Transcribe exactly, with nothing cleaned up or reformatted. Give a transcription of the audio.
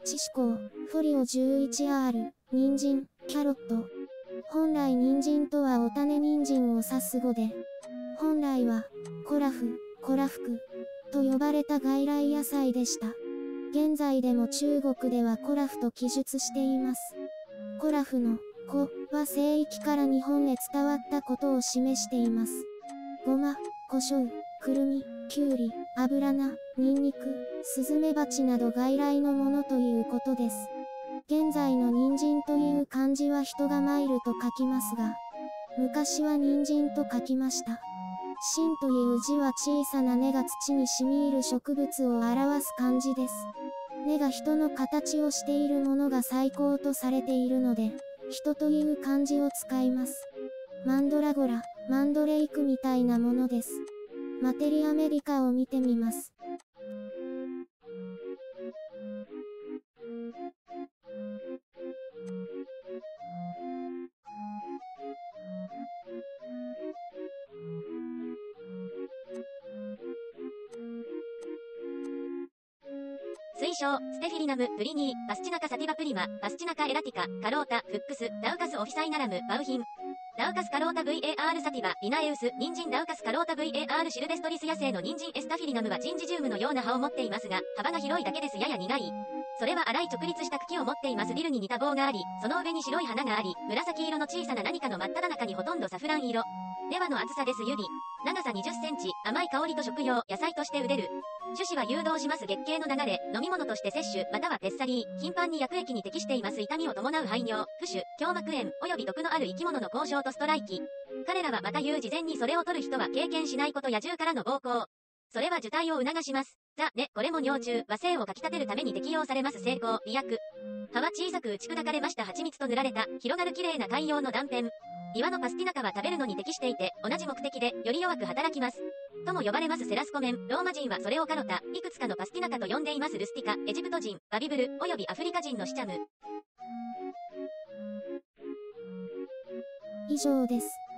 致死項、フォリオ じゅういちアール、人参、キャロット。本来人参とはお種人参を指す語で、本来は、コラフ、コラフク、と呼ばれた外来野菜でした。現在でも中国ではコラフと記述しています。コラフの、コは西域から日本へ伝わったことを示しています。ごま、胡椒、くるみ、きゅうり、油菜、ニンニク、スズメバチなど外来のものということです。現在の人参という漢字は人が参ると書きますが、昔は人参と書きました。芯という字は小さな根が土に染み入る植物を表す漢字です。根が人の形をしているものが最高とされているので、人という漢字を使います。マンドラゴラ、マンドレイクみたいなものです。マテリアメディカを見てみます。 推奨、ステフィリナム、プリニー、パスチナカサティバプリマ、パスチナカエラティカ、カロータ、フックス、ダウカスオフィサイナラム、バウヒン。ダウカスカロータ ブイエーアール サティバ、リナエウス、人参ダウカスカロータ ブイエーアール シルベストリス野生の人参エスタフィリナムはジンジジウムのような葉を持っていますが、幅が広いだけですやや苦い。それは粗い直立した茎を持っています。ディルに似た棒があり、その上に白い花があり、紫色の小さな何かの真っ只中にほとんどサフラン色。根はの厚さです。指。長さにじゅっセンチ、甘い香りと食用、野菜として売れる。種子は誘導します月経の流れ、飲み物として摂取、またはペッサリー、頻繁に薬液に適しています。痛みを伴う排尿、浮腫、胸膜炎、及び毒のある生き物の交渉とストライキ。彼らはまた言う事前にそれを取る人は経験しないこと野獣からの暴行。それは受胎を促します。ザ・ね、これも尿中、和性をかき立てるために適用されます。成功、美薬。葉は小さく打ち砕かれました蜂蜜と塗られた、広がる綺麗な海洋の断片。岩のパスティナカは食べるのに適していて、同じ目的で、より弱く働きます。とも呼ばれますセラスコメン、ローマ人はそれをカロタ、いくつかのパスティナカと呼んでいます。ルスティカ、エジプト人、バビブル、およびアフリカ人のシチャム。 以上です。